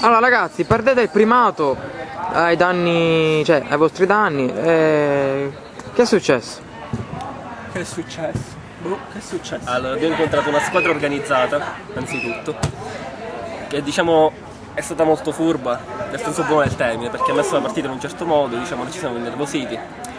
Allora ragazzi, perdete il primato ai danni, cioè ai vostri danni. Che è successo? Che è successo? Boh, che è successo? Allora, abbiamo incontrato una squadra organizzata, anzitutto, che diciamo è stata molto furba, nel senso buono del termine, perché ha messo la partita in un certo modo, diciamo, noi ci siamo innervositi.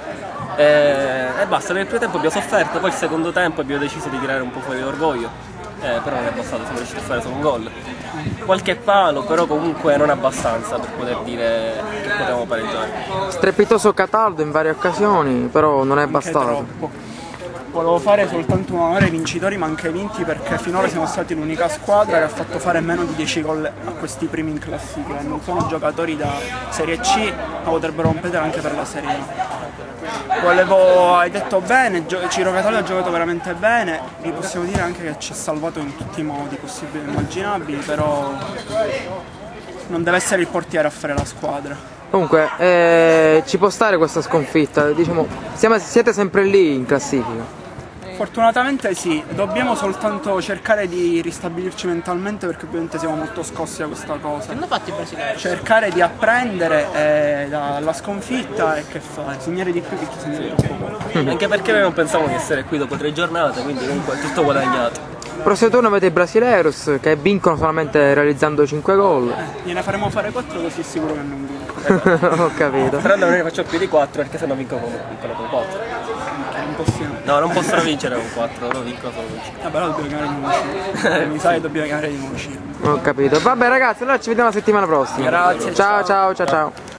E basta, nel primo tempo abbiamo sofferto, poi il secondo tempo abbiamo deciso di tirare un po' fuori l'orgoglio, però non è bastato, siamo riusciti a fare solo un gol. Qualche palo, però comunque non abbastanza per poter dire che potevamo pareggiare. Strepitoso Cataldo in varie occasioni, però non è Anche bastato. troppo. Volevo fare soltanto un onore ai vincitori, ma anche ai vinti, perché finora siamo stati l'unica squadra che ha fatto fare meno di 10 gol a questi primi in classifica. Non sono giocatori da Serie C, ma potrebbero competere anche per la Serie A. Hai detto bene, Ciro Cataldo ha giocato veramente bene, vi possiamo dire anche che ci ha salvato in tutti i modi possibili e immaginabili, però non deve essere il portiere a fare la squadra. Comunque, ci può stare questa sconfitta, diciamo, siete sempre lì in classifica. Fortunatamente sì, dobbiamo soltanto cercare di ristabilirci mentalmente, perché ovviamente siamo molto scossi da questa cosa. Che hanno fatto i brasiliani? Cercare di apprendere dalla sconfitta e che fare, segnare di più che chi segnare troppo poco. Anche perché noi non pensavamo di essere qui dopo 3 giornate, quindi comunque è tutto guadagnato. Il prossimo turno avete i Brasileiros che vincono solamente realizzando 5 gol. Gliene faremo fare 4 così sicuro che non vincono. Ho capito. Però non ne faccio più di 4 perché sennò vincono con 4. Non possiamo. No, non possono vincere con 4, loro vincono solo con 5. Però dobbiamo chiamare di nuovo uscire. Mi sa che dobbiamo chiamare di nuovo uscire. Ho capito. Vabbè ragazzi, allora ci vediamo la settimana prossima. Grazie, Ciao ciao ciao ciao.